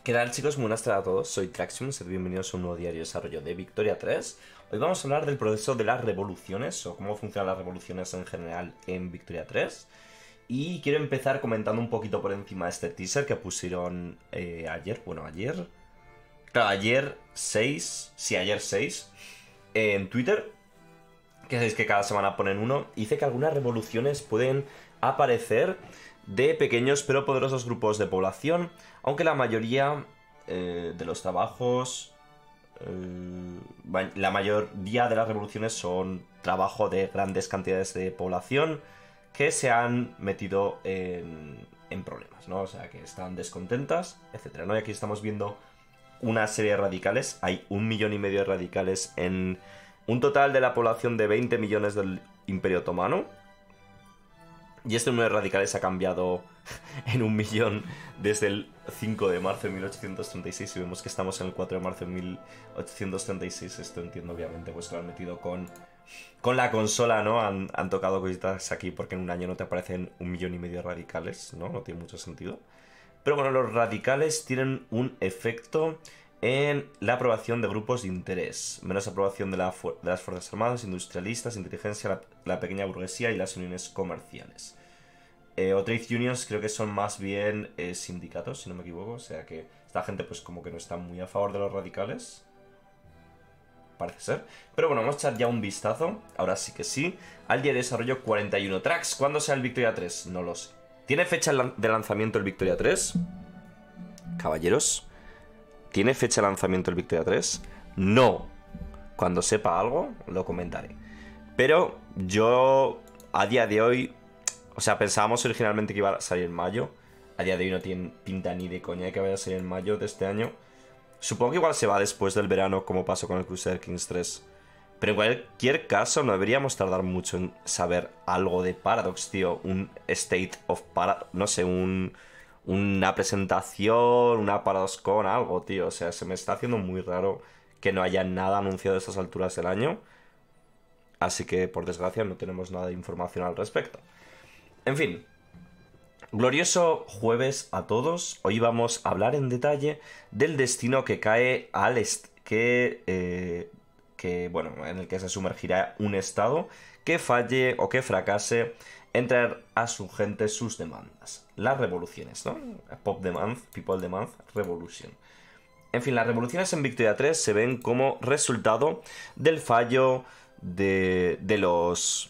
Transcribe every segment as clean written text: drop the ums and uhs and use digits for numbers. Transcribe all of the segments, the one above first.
¿Qué tal, chicos? Buenas tardes a todos, soy Traxium, sed bienvenidos a un nuevo diario de desarrollo de Victoria 3. Hoy vamos a hablar del proceso de las revoluciones, o cómo funcionan las revoluciones en general en Victoria 3. Y quiero empezar comentando un poquito por encima este teaser que pusieron ayer, claro, ayer 6, en Twitter, que sabéis que cada semana ponen uno, y dice que algunas revoluciones pueden aparecer de pequeños pero poderosos grupos de población, aunque la mayoría de los trabajos, la mayoría de las revoluciones son trabajo de grandes cantidades de población que se han metido en problemas, ¿no? O sea, que están descontentas, etcétera, ¿no? Y aquí estamos viendo una serie de radicales. Hay 1,5 millones de radicales en un total de la población de 20 millones del Imperio Otomano. Y este número de radicales ha cambiado en 1 millón desde el 5 de marzo de 1836. Y vemos que estamos en el 4 de marzo de 1836. Esto entiendo, obviamente, pues que lo han metido con la consola, ¿no? Han tocado cositas aquí porque en un año no te aparecen 1,5 millones de radicales, ¿no? No tiene mucho sentido. Pero bueno, los radicales tienen un efecto en la aprobación de grupos de interés, menos aprobación de las fuerzas armadas, industrialistas, inteligencia, la pequeña burguesía y las uniones comerciales. O trade unions creo que son más bien sindicatos, si no me equivoco, o sea que esta gente pues como que no está muy a favor de los radicales, parece ser. Pero bueno, vamos a echar ya un vistazo, ahora sí que sí, al día de desarrollo 41 tracks. ¿Cuándo sea el Victoria 3? No lo sé. ¿Tiene fecha de lanzamiento el Victoria 3? Caballeros, ¿tiene fecha de lanzamiento el Victoria 3? No. Cuando sepa algo, lo comentaré. Pero yo, a día de hoy, o sea, pensábamos originalmente que iba a salir en mayo. A día de hoy no tiene pinta ni de coña de que vaya a salir en mayo de este año. Supongo que igual se va después del verano, como pasó con el Crusader Kings 3. Pero en cualquier caso, no deberíamos tardar mucho en saber algo de Paradox, tío. Un State of Paradox, no sé, una presentación, una ParadoxCon, algo, tío. O sea, se me está haciendo muy raro que no haya nada anunciado a estas alturas del año. Así que, por desgracia, no tenemos nada de información al respecto. En fin, glorioso jueves a todos. Hoy vamos a hablar en detalle del destino que cae al bueno, en el que se sumergirá un estado que falle o que fracase en traer a su gente sus demandas. Las revoluciones, ¿no? Pop Demand, People Demand, Revolution. En fin, las revoluciones en Victoria 3 se ven como resultado del fallo de los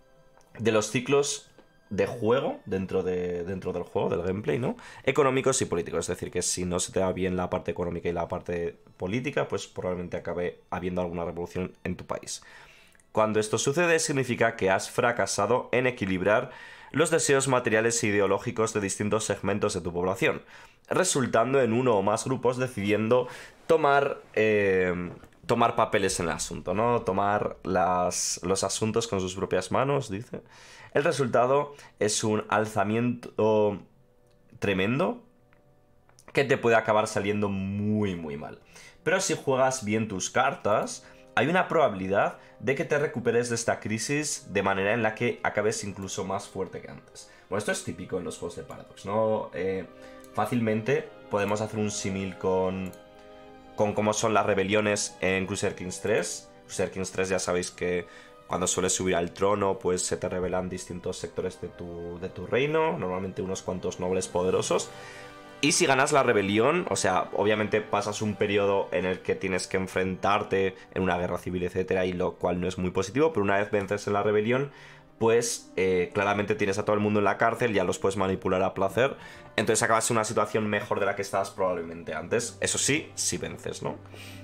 ciclos de juego dentro del juego, del gameplay, ¿no? Económicos y políticos. Es decir, que si no se te da bien la parte económica y la parte política, pues probablemente acabe habiendo alguna revolución en tu país. Cuando esto sucede, significa que has fracasado en equilibrar los deseos materiales e ideológicos de distintos segmentos de tu población, resultando en uno o más grupos decidiendo tomar papeles en el asunto, ¿no? Tomar los asuntos con sus propias manos, dice. El resultado es un alzamiento tremendo que te puede acabar saliendo muy, muy mal. Pero si juegas bien tus cartas, hay una probabilidad de que te recuperes de esta crisis de manera en la que acabes incluso más fuerte que antes. Bueno, esto es típico en los juegos de Paradox, ¿no? Fácilmente podemos hacer un símil con cómo son las rebeliones en Crusader Kings 3. Crusader Kings 3 ya sabéis que cuando sueles subir al trono, pues se te revelan distintos sectores de tu reino, normalmente unos cuantos nobles poderosos. Y si ganas la rebelión, o sea, obviamente pasas un periodo en el que tienes que enfrentarte en una guerra civil, etcétera, y lo cual no es muy positivo, pero una vez vences en la rebelión, pues claramente tienes a todo el mundo en la cárcel, ya los puedes manipular a placer, entonces acabas en una situación mejor de la que estabas probablemente antes. Eso sí, si vences, ¿no?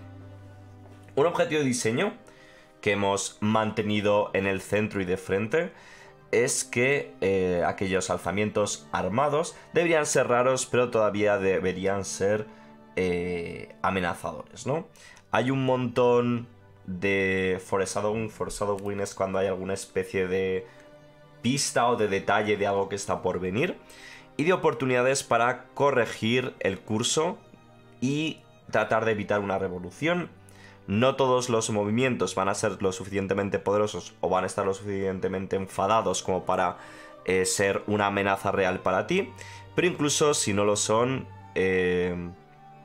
Un objetivo de diseño que hemos mantenido en el centro y de frente es que aquellos alzamientos armados deberían ser raros, pero todavía deberían ser amenazadores, ¿no? Hay un montón de foreshadowing es cuando hay alguna especie de pista o de detalle de algo que está por venir, y de oportunidades para corregir el curso y tratar de evitar una revolución. No todos los movimientos van a ser lo suficientemente poderosos o van a estar lo suficientemente enfadados como para ser una amenaza real para ti, pero incluso si no lo son,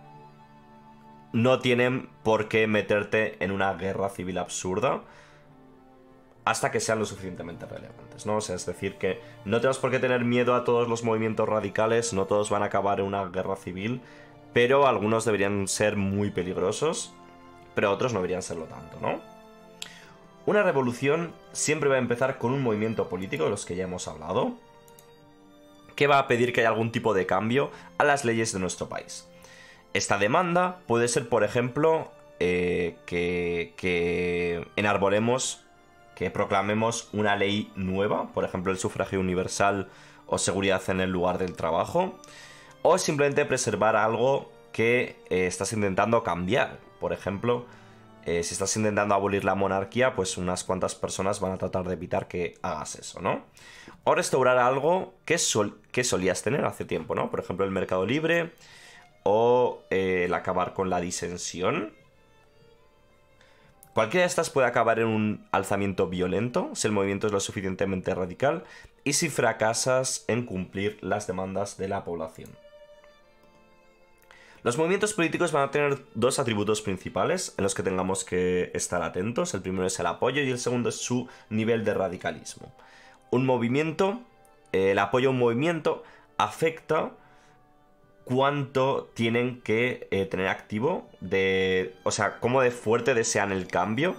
no tienen por qué meterte en una guerra civil absurda hasta que sean lo suficientemente relevantes, ¿no? O sea, es decir, que no tenemos por qué tener miedo a todos los movimientos radicales, no todos van a acabar en una guerra civil, pero algunos deberían ser muy peligrosos, pero otros no deberían serlo tanto, ¿no? Una revolución siempre va a empezar con un movimiento político, de los que ya hemos hablado, que va a pedir que haya algún tipo de cambio a las leyes de nuestro país. Esta demanda puede ser, por ejemplo, que enarbolemos, que proclamemos una ley nueva, por ejemplo el sufragio universal o seguridad en el lugar del trabajo, o simplemente preservar algo que estás intentando cambiar. Por ejemplo, si estás intentando abolir la monarquía, pues unas cuantas personas van a tratar de evitar que hagas eso, ¿no? O restaurar algo que solías tener hace tiempo, ¿no? Por ejemplo, el mercado libre o el acabar con la disensión. Cualquiera de estas puede acabar en un alzamiento violento si el movimiento es lo suficientemente radical y si fracasas en cumplir las demandas de la población. Los movimientos políticos van a tener dos atributos principales en los que tengamos que estar atentos. El primero es el apoyo y el segundo es su nivel de radicalismo. El apoyo a un movimiento afecta cuánto tienen que tener activo, o sea, cómo de fuerte desean el cambio.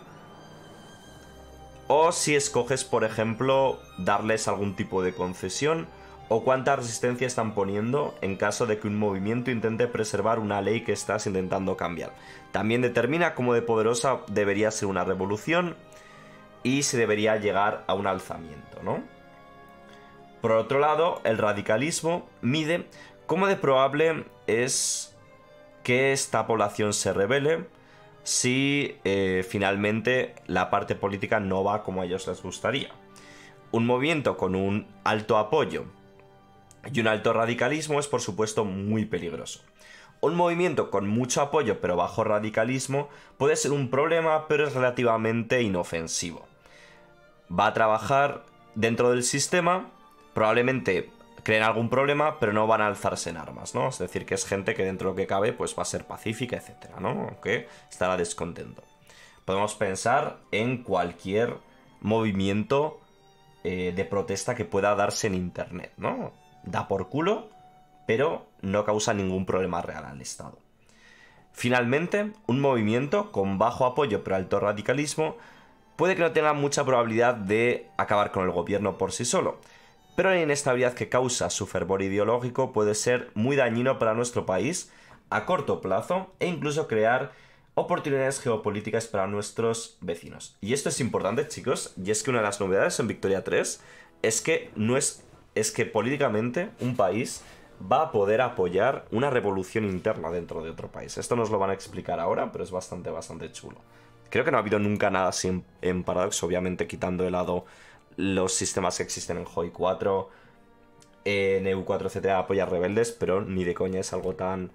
O si escoges, por ejemplo, darles algún tipo de concesión, o cuánta resistencia están poniendo en caso de que un movimiento intente preservar una ley que estás intentando cambiar. También determina cómo de poderosa debería ser una revolución y si debería llegar a un alzamiento, ¿no? Por otro lado, el radicalismo mide cómo de probable es que esta población se rebele si finalmente la parte política no va como a ellos les gustaría. Un movimiento con un alto apoyo y un alto radicalismo es, por supuesto, muy peligroso. Un movimiento con mucho apoyo pero bajo radicalismo puede ser un problema, pero es relativamente inofensivo. Va a trabajar dentro del sistema, probablemente creen algún problema, pero no van a alzarse en armas, ¿no? Es decir, que es gente que dentro de lo que cabe pues va a ser pacífica, etcétera, ¿no? Aunque estará descontento. Podemos pensar en cualquier movimiento de protesta que pueda darse en internet, ¿no? Da por culo, pero no causa ningún problema real al Estado. Finalmente, un movimiento con bajo apoyo pero alto radicalismo puede que no tenga mucha probabilidad de acabar con el gobierno por sí solo, pero la inestabilidad que causa su fervor ideológico puede ser muy dañino para nuestro país a corto plazo e incluso crear oportunidades geopolíticas para nuestros vecinos. Y esto es importante, chicos, y es que una de las novedades en Victoria 3 es que políticamente un país va a poder apoyar una revolución interna dentro de otro país. Esto nos lo van a explicar ahora, pero es bastante chulo. Creo que no ha habido nunca nada así en Paradox, obviamente quitando de lado los sistemas que existen en HOI 4, en EU4, etcétera, apoyar rebeldes, pero ni de coña es algo tan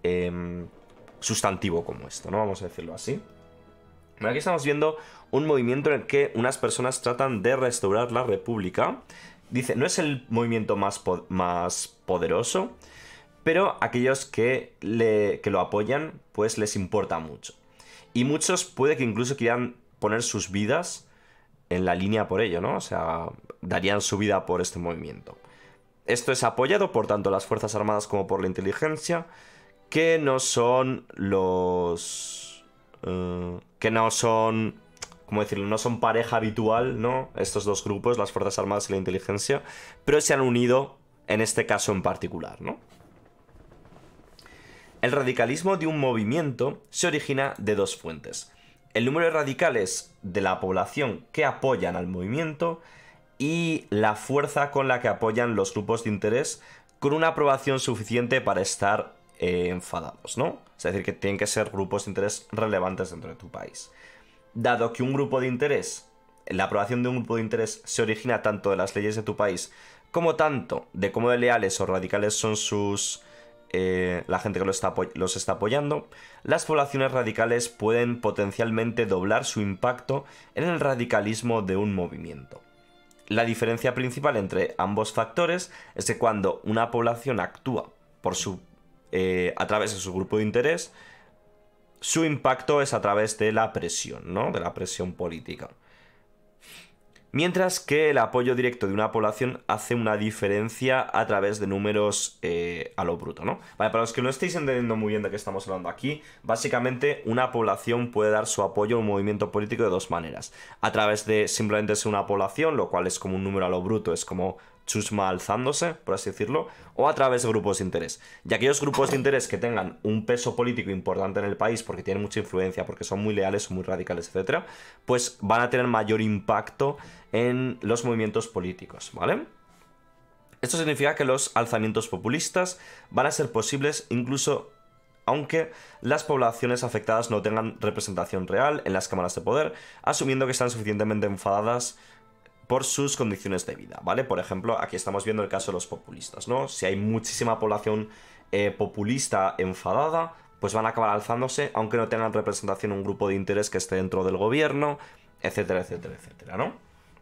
sustantivo como esto, ¿no? Vamos a decirlo así. Bueno, aquí estamos viendo un movimiento en el que unas personas tratan de restaurar la república. Dice, no es el movimiento más poderoso, pero aquellos que lo apoyan, pues les importa mucho. Y muchos puede que incluso quieran poner sus vidas en la línea por ello, ¿no? O sea, darían su vida por este movimiento. Esto es apoyado por tanto las Fuerzas Armadas como por la inteligencia, que no son ¿cómo decirlo? No son pareja habitual, ¿no? Estos dos grupos, las Fuerzas Armadas y la inteligencia, pero se han unido en este caso en particular, ¿no? El radicalismo de un movimiento se origina de dos fuentes: el número de radicales de la población que apoyan al movimiento y la fuerza con la que apoyan los grupos de interés con una aprobación suficiente para estar enfadados, ¿no? Es decir, que tienen que ser grupos de interés relevantes dentro de tu país. Dado que la aprobación de un grupo de interés se origina tanto de las leyes de tu país como tanto de cómo de leales o radicales son la gente que los está apoyando, las poblaciones radicales pueden potencialmente doblar su impacto en el radicalismo de un movimiento. La diferencia principal entre ambos factores es que cuando una población actúa a través de su grupo de interés, su impacto es a través de la presión, ¿no? De la presión política. Mientras que el apoyo directo de una población hace una diferencia a través de números a lo bruto, ¿no? Vale, para los que no estéis entendiendo muy bien de qué estamos hablando aquí, básicamente una población puede dar su apoyo a un movimiento político de dos maneras. A través de simplemente ser una población, lo cual es como un número a lo bruto, es como chusma alzándose, por así decirlo, o a través de grupos de interés. Y aquellos grupos de interés que tengan un peso político importante en el país porque tienen mucha influencia, porque son muy leales, son muy radicales, etcétera, pues van a tener mayor impacto en los movimientos políticos, ¿vale? Esto significa que los alzamientos populistas van a ser posibles incluso aunque las poblaciones afectadas no tengan representación real en las cámaras de poder, asumiendo que están suficientemente enfadadas por sus condiciones de vida, ¿vale? Por ejemplo, aquí estamos viendo el caso de los populistas, ¿no? Si hay muchísima población populista enfadada, pues van a acabar alzándose, aunque no tengan representación en un grupo de interés que esté dentro del gobierno, etcétera, etcétera, etcétera, ¿no?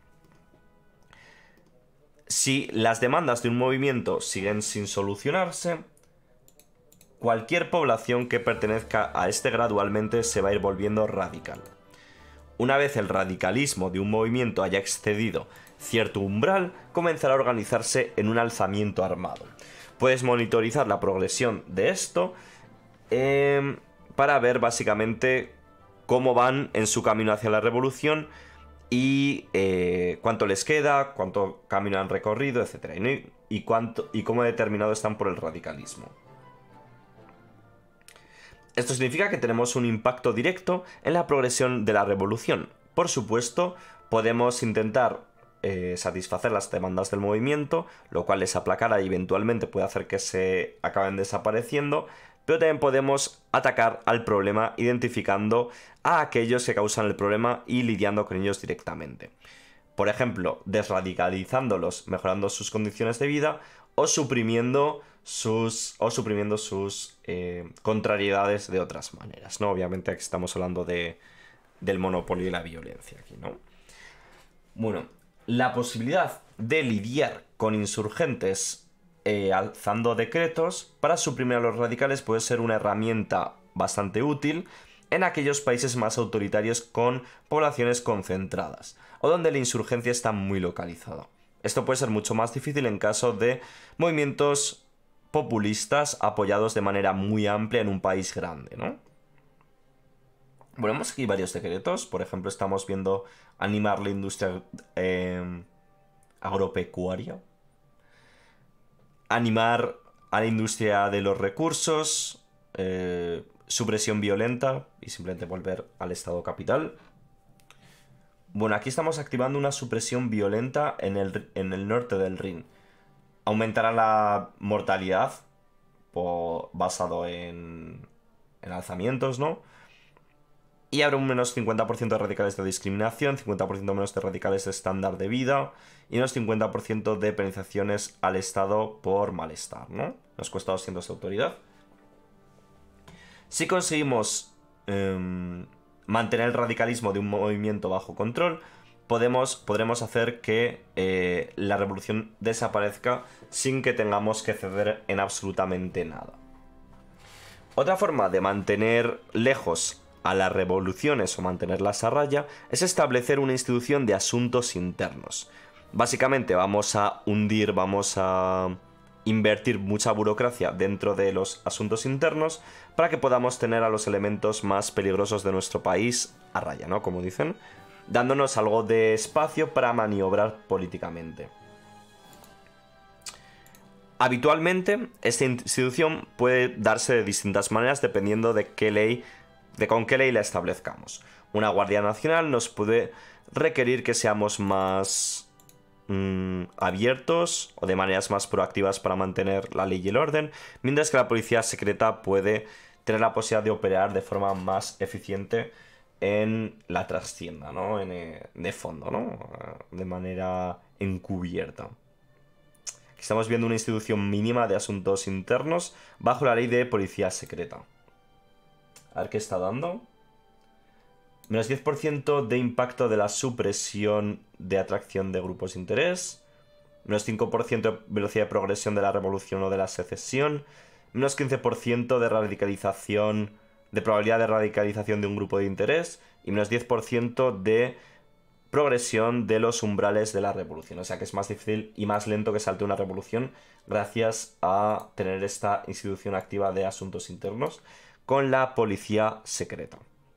Si las demandas de un movimiento siguen sin solucionarse, cualquier población que pertenezca a este gradualmente se va a ir volviendo radical. Una vez el radicalismo de un movimiento haya excedido cierto umbral, comenzará a organizarse en un alzamiento armado. Puedes monitorizar la progresión de esto para ver básicamente cómo van en su camino hacia la revolución y cuánto les queda, cuánto camino han recorrido, etc. Y cómo determinado están por el radicalismo. Esto significa que tenemos un impacto directo en la progresión de la revolución. Por supuesto, podemos intentar satisfacer las demandas del movimiento, lo cual les aplacará y eventualmente puede hacer que se acaben desapareciendo, pero también podemos atacar al problema identificando a aquellos que causan el problema y lidiando con ellos directamente. Por ejemplo, desradicalizándolos, mejorando sus condiciones de vida o suprimiendo sus contrariedades de otras maneras, ¿no? Obviamente aquí estamos hablando del monopolio y la violencia aquí, ¿no? Bueno, la posibilidad de lidiar con insurgentes alzando decretos para suprimir a los radicales puede ser una herramienta bastante útil en aquellos países más autoritarios con poblaciones concentradas o donde la insurgencia está muy localizada. Esto puede ser mucho más difícil en caso de movimientos populistas apoyados de manera muy amplia en un país grande, ¿no? Bueno, vemos aquí varios decretos. Por ejemplo, estamos viendo animar la industria agropecuaria, animar a la industria de los recursos, supresión violenta y simplemente volver al estado capital. Bueno, aquí estamos activando una supresión violenta en el norte del Rin. Aumentará la mortalidad basado en alzamientos, ¿no? Y habrá un menos 50% de radicales de discriminación, 50% menos de radicales de estándar de vida y unos 50% de penalizaciones al Estado por malestar, ¿no? Nos cuesta 200 de autoridad. Si conseguimos mantener el radicalismo de un movimiento bajo control, podremos hacer que la revolución desaparezca sin que tengamos que ceder en absolutamente nada. Otra forma de mantener lejos a las revoluciones o mantenerlas a raya es establecer una institución de asuntos internos. Básicamente vamos a invertir mucha burocracia dentro de los asuntos internos para que podamos tener a los elementos más peligrosos de nuestro país a raya, ¿no? Como dicen, dándonos algo de espacio para maniobrar políticamente. Habitualmente, esta institución puede darse de distintas maneras dependiendo de con qué ley la establezcamos. Una Guardia Nacional nos puede requerir que seamos más abiertos o de maneras más proactivas para mantener la ley y el orden, mientras que la policía secreta puede tener la posibilidad de operar de forma más eficiente en la trastienda, ¿no? De fondo, ¿no? De manera encubierta. Aquí estamos viendo una institución mínima de asuntos internos bajo la ley de policía secreta. A ver qué está dando. Menos 10% de impacto de la supresión de atracción de grupos de interés. Menos 5% de velocidad de progresión de la revolución o de la secesión. Menos 15% de radicalización de probabilidad de radicalización de un grupo de interés y menos 10% de progresión de los umbrales de la revolución. O sea que es más difícil y más lento que salte una revolución gracias a tener esta institución activa de asuntos internos con la policía secreta.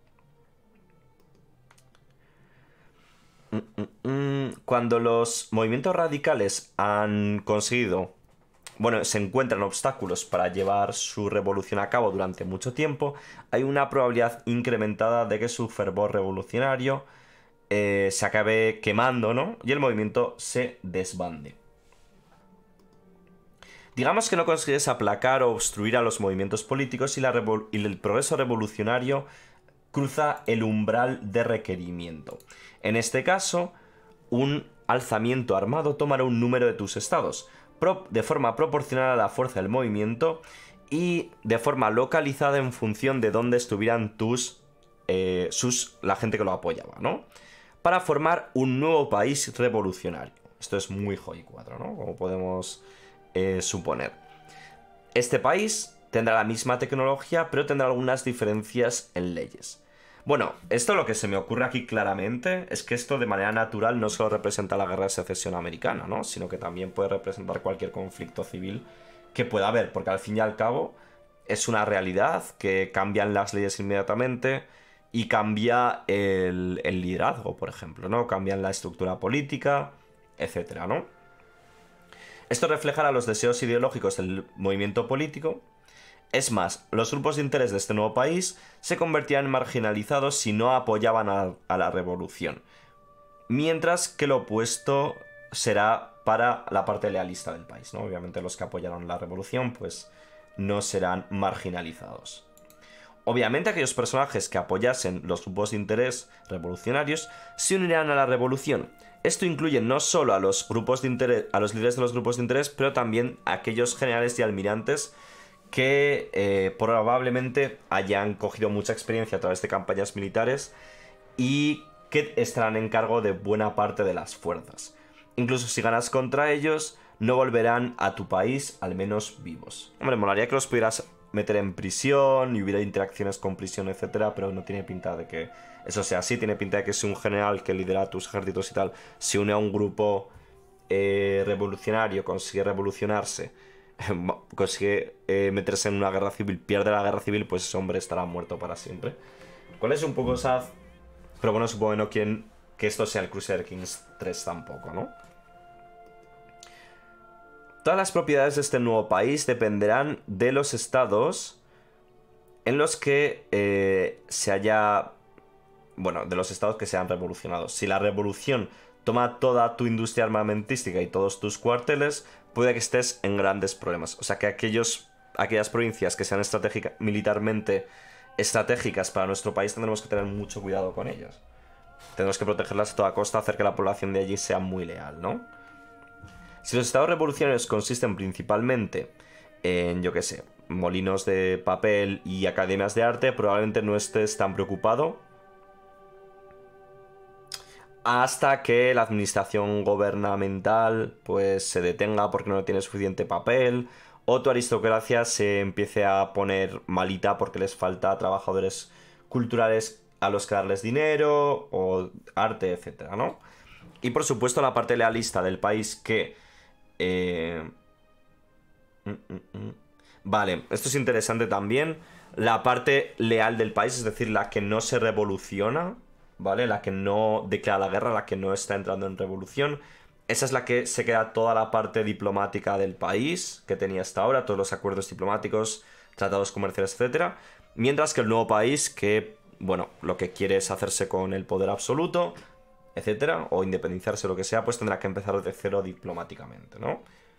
Cuando los movimientos radicales han conseguido, bueno, se encuentran obstáculos para llevar su revolución a cabo durante mucho tiempo, hay una probabilidad incrementada de que su fervor revolucionario se acabe quemando, ¿no? Y el movimiento se desbande. Digamos que no consigues aplacar o obstruir a los movimientos políticos y el progreso revolucionario cruza el umbral de requerimiento. En este caso, un alzamiento armado tomará un número de tus estados, de forma proporcional a la fuerza del movimiento y de forma localizada en función de dónde estuvieran la gente que lo apoyaba, ¿no? Para formar un nuevo país revolucionario. Esto es muy Hoi 4, ¿no? Como podemos suponer. Este país tendrá la misma tecnología, pero tendrá algunas diferencias en leyes. Bueno, esto lo que se me ocurre aquí claramente es que esto de manera natural no solo representa la guerra de secesión americana, ¿no? Sino que también puede representar cualquier conflicto civil que pueda haber, porque al fin y al cabo es una realidad que cambian las leyes inmediatamente y cambia el liderazgo, por ejemplo, ¿no? Cambian la estructura política, etcétera, ¿no? Esto reflejará los deseos ideológicos del movimiento político. Es más, los grupos de interés de este nuevo país se convertían en marginalizados si no apoyaban a la revolución, mientras que lo opuesto será para la parte lealista del país, ¿no? Obviamente los que apoyaron la revolución pues no serán marginalizados. Obviamente aquellos personajes que apoyasen los grupos de interés revolucionarios se unirán a la revolución. Esto incluye no solo a los grupos de interés, a los líderes de los grupos de interés, pero también a aquellos generales y almirantes que probablemente hayan cogido mucha experiencia a través de campañas militares y que estarán en cargo de buena parte de las fuerzas. Incluso si ganas contra ellos, no volverán a tu país, al menos vivos. Hombre, molaría que los pudieras meter en prisión y hubiera interacciones con prisión, etcétera, pero no tiene pinta de que eso sea así. Tiene pinta de que si un general que lidera tus ejércitos y tal se une a un grupo revolucionario, consigue revolucionarse, consigue meterse en una guerra civil, pierde la guerra civil, pues ese hombre estará muerto para siempre. ¿Cuál es un poco sad? Pero bueno, supongo que no quieren que esto sea el Crusader Kings 3 tampoco, ¿no? Todas las propiedades de este nuevo país dependerán de los estados en los que se haya... Bueno, de los estados que se han revolucionado. Si la revolución toma toda tu industria armamentística y todos tus cuarteles, puede que estés en grandes problemas. O sea que aquellas provincias que sean militarmente estratégicas para nuestro país tendremos que tener mucho cuidado con ellas. Tenemos que protegerlas a toda costa, hacer que la población de allí sea muy leal, ¿no? Si los estados revolucionarios consisten principalmente en, yo qué sé, molinos de papel y academias de arte, probablemente no estés tan preocupado hasta que la administración gubernamental pues se detenga porque no tiene suficiente papel, o tu aristocracia se empiece a poner malita porque les falta trabajadores culturales a los que darles dinero o arte, etcétera, ¿no? Y por supuesto la parte lealista del país que... Vale, esto es interesante también. La parte leal del país, es decir, la que no se revoluciona, ¿vale? La que no declara la guerra, la que no está entrando en revolución. Esa es la que se queda toda la parte diplomática del país que tenía hasta ahora, todos los acuerdos diplomáticos, tratados comerciales, etcétera. Mientras que el nuevo país que, bueno, lo que quiere es hacerse con el poder absoluto, etcétera, o independizarse o lo que sea, pues tendrá que empezar de cero diplomáticamente, ¿no?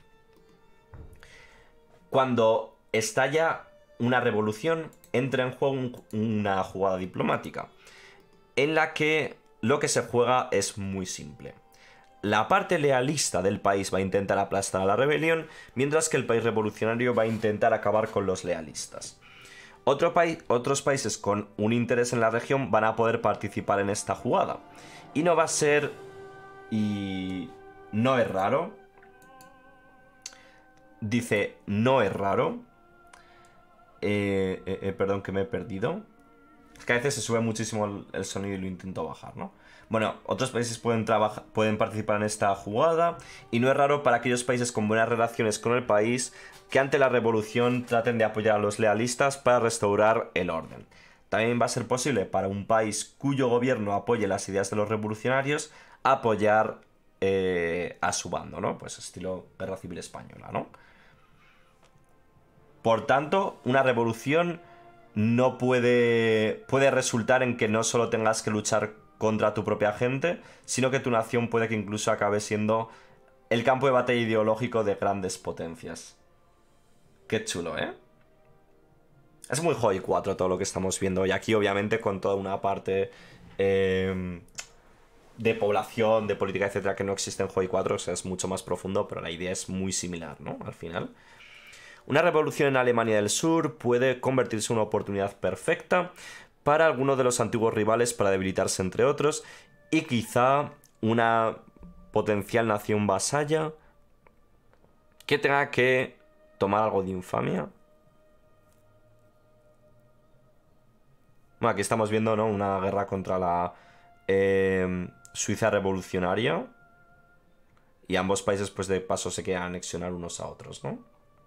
Cuando estalla una revolución, entra en juego una jugada diplomática, en la que lo que se juega es muy simple. La parte lealista del país va a intentar aplastar a la rebelión, mientras que el país revolucionario va a intentar acabar con los lealistas. Otros países con un interés en la región van a poder participar en esta jugada. Y no va a ser... Y no es raro. Dice, no es raro Perdón, que me he perdido. Es que a veces se sube muchísimo el sonido y lo intento bajar, ¿no? Bueno, otros países pueden participar en esta jugada y no es raro para aquellos países con buenas relaciones con el país que ante la revolución traten de apoyar a los lealistas para restaurar el orden. También va a ser posible para un país cuyo gobierno apoye las ideas de los revolucionarios apoyar a su bando, ¿no? Pues estilo Guerra Civil Española, ¿no? Por tanto, una revolución no puede resultar en que no solo tengas que luchar contra tu propia gente, sino que tu nación puede que incluso acabe siendo el campo de batalla ideológico de grandes potencias. Qué chulo, ¿eh? Es muy Hoi 4 todo lo que estamos viendo. Y aquí, obviamente, con toda una parte de población, de política, etcétera, que no existe en Hoi 4. O sea, es mucho más profundo, pero la idea es muy similar, ¿no? Al final. Una revolución en Alemania del Sur puede convertirse en una oportunidad perfecta para algunos de los antiguos rivales para debilitarse entre otros y quizá una potencial nación vasalla que tenga que tomar algo de infamia. Bueno, aquí estamos viendo, ¿no? Una guerra contra la Suiza revolucionaria y ambos países pues de paso se quieren anexionar unos a otros, ¿no?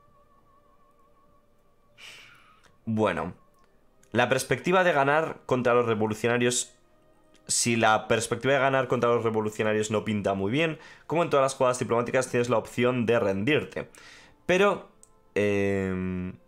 Bueno, la perspectiva de ganar contra los revolucionarios. Si la perspectiva de ganar contra los revolucionarios no pinta muy bien, como en todas las jugadas diplomáticas tienes la opción de rendirte. Pero en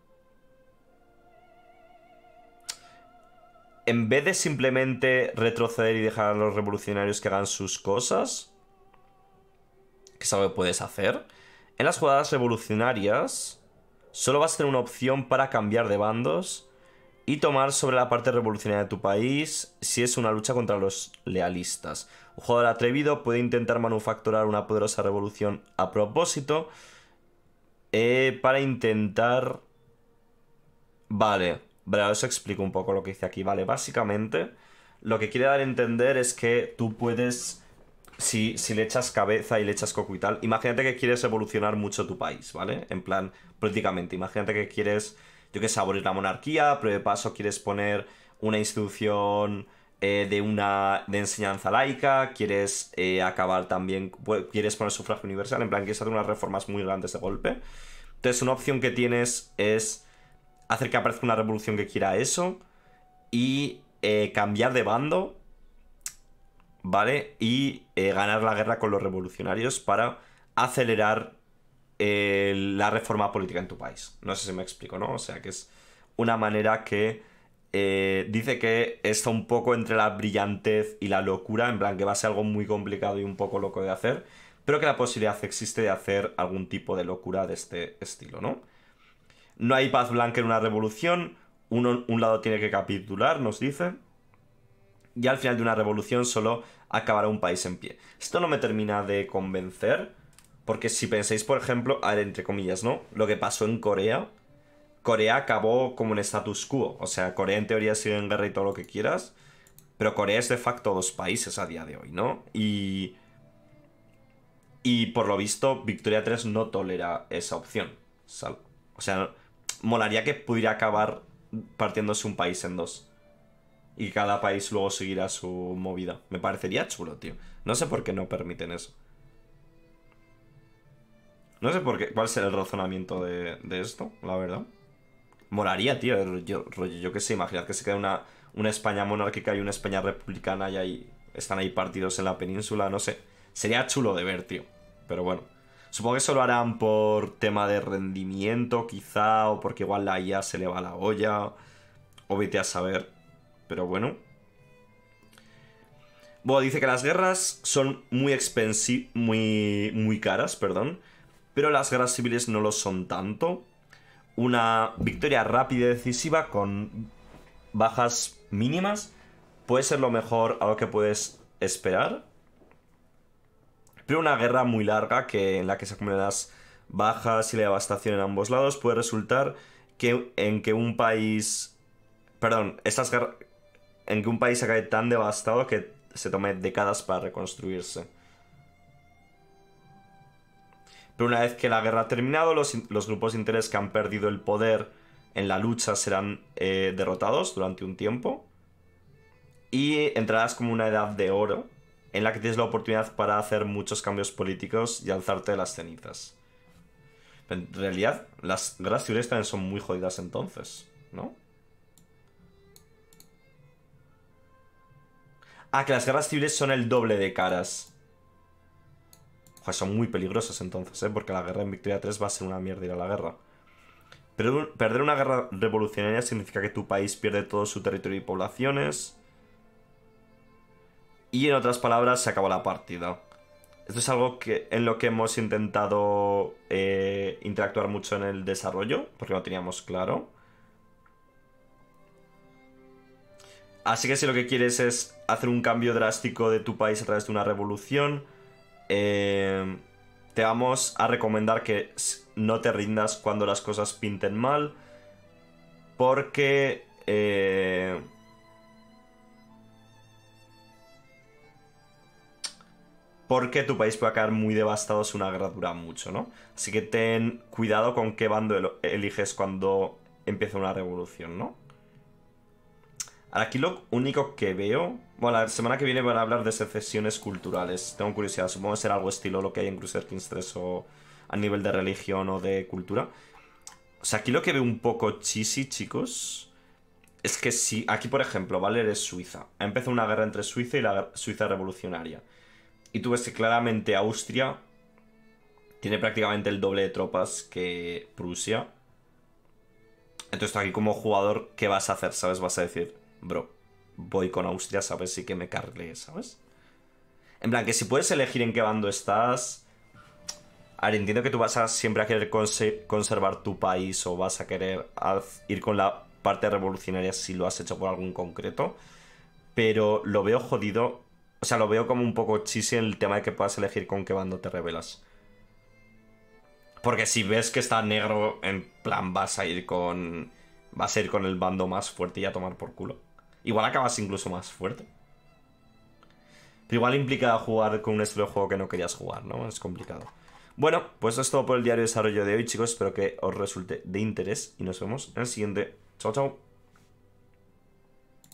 vez de simplemente retroceder y dejar a los revolucionarios que hagan sus cosas, que es algo que puedes hacer, en las jugadas revolucionarias solo vas a tener una opción para cambiar de bandos y tomar sobre la parte revolucionaria de tu país si es una lucha contra los lealistas. Un jugador atrevido puede intentar manufacturar una poderosa revolución a propósito para intentar... Vale, os explico un poco lo que dice aquí. Vale, básicamente lo que quiere dar a entender es que tú puedes... Si le echas cabeza y le echas coco y tal, imagínate que quieres evolucionar mucho tu país, ¿vale? En plan, políticamente. Imagínate que quieres, yo qué sé, abolir la monarquía, pero de paso quieres poner una institución de enseñanza laica, quieres acabar también, quieres poner sufragio universal, en plan, quieres hacer unas reformas muy grandes de golpe. Entonces, una opción que tienes es hacer que aparezca una revolución que quiera eso y cambiar de bando, ¿vale? Y ganar la guerra con los revolucionarios para acelerar la reforma política en tu país. No sé si me explico, ¿no? O sea, que es una manera que dice que está un poco entre la brillantez y la locura, en plan que va a ser algo muy complicado y un poco loco de hacer, pero que la posibilidad existe de hacer algún tipo de locura de este estilo, ¿no? No hay paz blanca en una revolución, un lado tiene que capitular, nos dice, y al final de una revolución solo acabará un país en pie. Esto no me termina de convencer, porque si pensáis, por ejemplo, a ver, entre comillas, ¿no? Lo que pasó en Corea, Corea acabó como un status quo, o sea, Corea en teoría sigue en guerra y todo lo que quieras, pero Corea es de facto dos países a día de hoy, ¿no? Y por lo visto, Victoria 3 no tolera esa opción. O sea, molaría que pudiera acabar partiéndose un país en dos. Y cada país luego seguirá su movida. Me parecería chulo, tío. No sé por qué no permiten eso. No sé por qué. ¿Cuál será el razonamiento de esto? La verdad. Molaría, tío. Yo qué sé, imaginad que se queda una España monárquica y una España republicana y ahí están ahí partidos en la península, no sé. Sería chulo de ver, tío. Pero bueno. Supongo que eso lo harán por tema de rendimiento, quizá, o porque igual la IA se le va la olla. O vete a saber. Pero bueno. Bueno, dice que las guerras son muy caras, perdón. Pero las guerras civiles no lo son tanto. Una victoria rápida y decisiva con bajas mínimas puede ser lo mejor a lo que puedes esperar. Pero una guerra muy larga en la que se acumulan las bajas y la devastación en ambos lados puede resultar en que un país... Perdón, en que un país acabe tan devastado que se tome décadas para reconstruirse. Pero una vez que la guerra ha terminado, los grupos de interés que han perdido el poder en la lucha serán derrotados durante un tiempo. Y entrarás como una edad de oro en la que tienes la oportunidad para hacer muchos cambios políticos y alzarte de las cenizas. Pero en realidad, las guerras civiles también son muy jodidas entonces, ¿no? Ah, que las guerras civiles son el doble de caras. Joder, son muy peligrosas entonces, ¿eh? Porque la guerra en Victoria 3 va a ser una mierda ir a la guerra. Pero perder una guerra revolucionaria significa que tu país pierde todo su territorio y poblaciones. Y en otras palabras, se acaba la partida. Esto es algo en lo que hemos intentado interactuar mucho en el desarrollo, porque lo teníamos claro. Así que si lo que quieres es hacer un cambio drástico de tu país a través de una revolución, te vamos a recomendar que no te rindas cuando las cosas pinten mal, porque tu país puede quedar muy devastado si una guerra dura mucho, ¿no? Así que ten cuidado con qué bando eliges cuando empieza una revolución, ¿no? Ahora, aquí lo único que veo... Bueno, la semana que viene van a hablar de secesiones culturales. Tengo curiosidad, supongo que será algo estilo lo que hay en Crusader Kings 3 o a nivel de religión o de cultura. O sea, aquí lo que veo un poco cheesy, chicos, es que si... Aquí, por ejemplo, ¿vale? Eres Suiza. Ha empezado una guerra entre Suiza y la Suiza revolucionaria. Y tú ves que claramente Austria tiene prácticamente el doble de tropas que Prusia. Entonces, tú aquí como jugador, ¿qué vas a hacer? ¿Sabes? Vas a decir, bro, voy con Austria, ¿sabes? Sí que me cargue, ¿sabes? En plan, que si puedes elegir en qué bando estás... A ver, entiendo que tú vas a siempre a querer conservar tu país o vas a querer ir con la parte revolucionaria si lo has hecho por algún concreto. Pero lo veo jodido. O sea, lo veo como un poco cheesy el tema de que puedas elegir con qué bando te rebelas. Porque si ves que está negro, en plan, vas a ir con el bando más fuerte y a tomar por culo. Igual acabas incluso más fuerte. Pero igual implica jugar con un estilo de juego que no querías jugar, ¿no? Es complicado. Bueno, pues eso es todo por el diario de desarrollo de hoy, chicos. Espero que os resulte de interés y nos vemos en el siguiente. Chao, chao.